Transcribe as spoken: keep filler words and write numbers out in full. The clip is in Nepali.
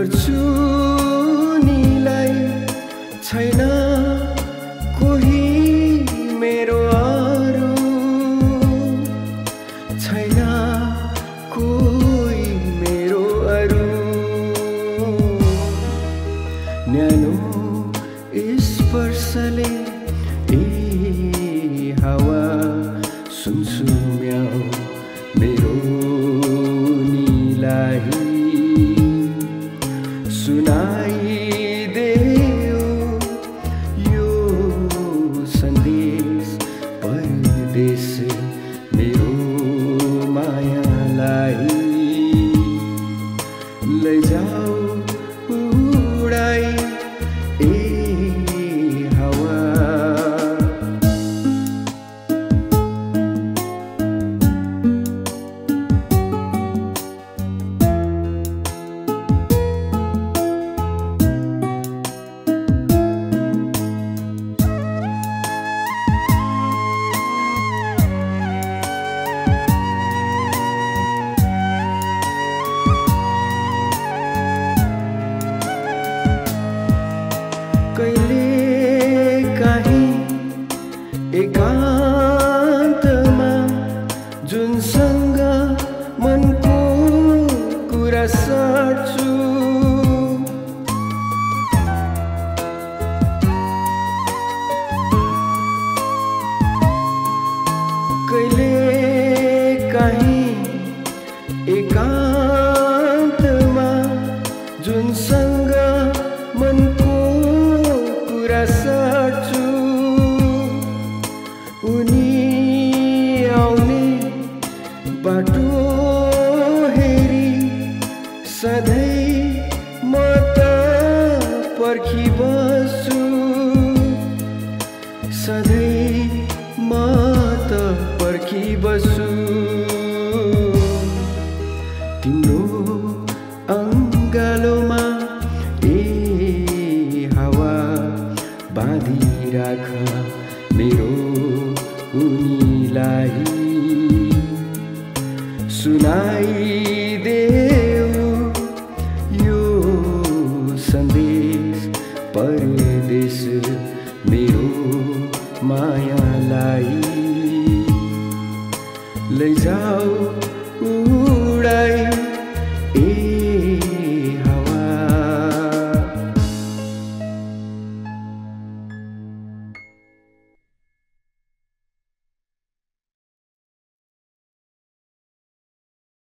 गर्छु नीलाई छैन कोही मेरो अरू छैन कोही मेरो अरू न्यानो स्पर्शले ए हावा सुन्छु म्याउ मेरो नीलाई सुनाइदेऊ यो सन्देश परदेश मेरो मायालाई लैजाऊ उडाई ए हावा कहिले काहीँ एकान्तमा जुनसँग मनको कुरा सार्छु कहिले काहीँ एकान्तमा जुनसँग मनको सार्छु उनी आउने बाटो हेरी सधैँ म त पर्खिबस्छु सधैँ म त पर्खिबस्छु तिम्रो अङ्गालोमा बाँधिराख मेरो उनीलाई सुनाइदेऊ यो सन्देश परदेश मेरो मायालाई लैजाऊ उडाई